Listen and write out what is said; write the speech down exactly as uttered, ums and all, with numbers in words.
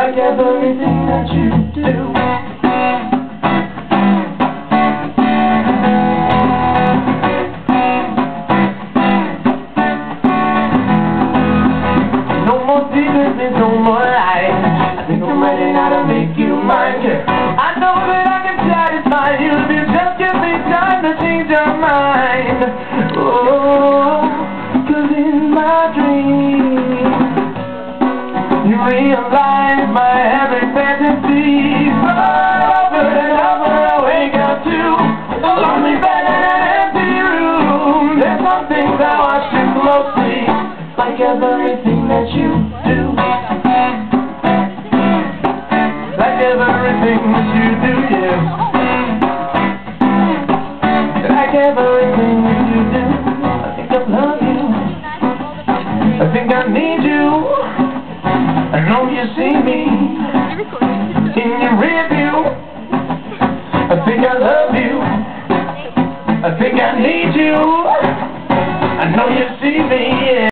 like everything that you do. No more secrets, there's no more lies. I think I'm ready now to make you mine, yeah. I know that I can satisfy you if you just give me time to change your mind. Oh, 'cause in my dreams you realize my every fantasy. Over and over I wake up to a lonely bed in an empty room. There's some things I watch too closely, like everything that you do. Like everything that you do, yeah. Like everything that you do. I think I love you. I think I need you. I know you see me in your rear view. I think I love you. I think I need you. I know you see me, yeah.